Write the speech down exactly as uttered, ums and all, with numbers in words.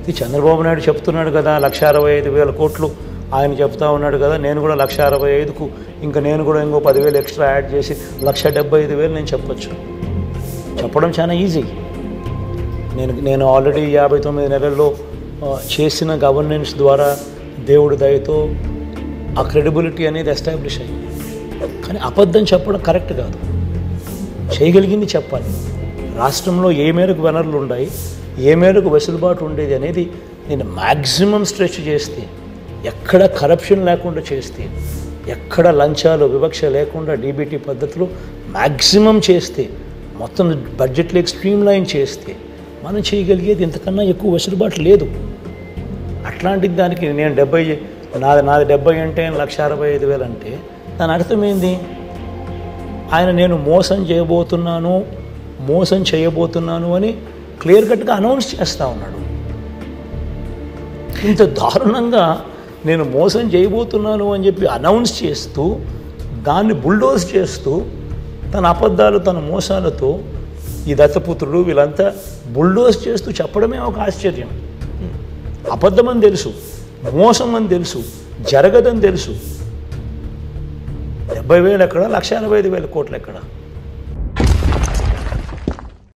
ఇది చంద్రబాబు నాయుడు చెప్తున్నాడు కదా లక్ష అరవై ఐదు వేల కోట్లు ఆయన చెప్తా ఉన్నాడు కదా, నేను కూడా లక్ష అరవై ఐదుకు ఇంకా నేను కూడా ఇంకో పదివేలు ఎక్స్ట్రా యాడ్ చేసి లక్ష డెబ్బై ఐదు వేలు నేను చెప్పచ్చు. చెప్పడం చాలా ఈజీ. నేను నేను ఆల్రెడీ యాభై తొమ్మిది నెలల్లో చేసిన గవర్నెన్స్ ద్వారా దేవుడి దయతో ఆ క్రెడిబిలిటీ అనేది ఎస్టాబ్లిష్ అయ్యింది. కానీ అబద్ధం చెప్పడం కరెక్ట్ కాదు. చేయగలిగింది చెప్పాలి. రాష్ట్రంలో ఏ మేరకు వనరులు ఉన్నాయి, ఏ మేరకు వెసులుబాటు ఉండేది అనేది నేను మ్యాక్సిమం స్ట్రెచ్ చేస్తే, ఎక్కడ కరప్షన్ లేకుండా చేస్తే, ఎక్కడ లంచాలు వివక్ష లేకుండా డీబీటీ పద్ధతులు మ్యాక్సిమం చేస్తే, మొత్తం బడ్జెట్లోకి స్ట్రీమ్ లైన్ చేస్తే మనం చేయగలిగేది ఇంతకన్నా ఎక్కువ వెసులుబాటు లేదు. అట్లాంటి దానికి నేను డెబ్బై నాది నాది డెబ్బై అంటే లక్ష అరవై ఐదు వేలు అంటే దాని అర్థమైంది ఆయన నేను మోసం చేయబోతున్నాను మోసం చేయబోతున్నాను అని క్లియర్ కట్గా అనౌన్స్ చేస్తూ ఉన్నాడు. ఇంత దారుణంగా నేను మోసం చేయబోతున్నాను అని చెప్పి అనౌన్స్ చేస్తూ దాన్ని బుల్డోజ్ చేస్తూ తన అబద్ధాలు తన మోసాలతో ఈ దత్తపుత్రుడు వీళ్ళంతా బుల్డోజ్ చేస్తూ చెప్పడమే ఒక ఆశ్చర్యం. అబద్ధం అని తెలుసు, మోసం అని తెలుసు, జరగదని తెలుసు. డెబ్బై వేలు ఎక్కడ, లక్ష ఎనభై ఐదు వేల కోట్లు ఎక్కడ?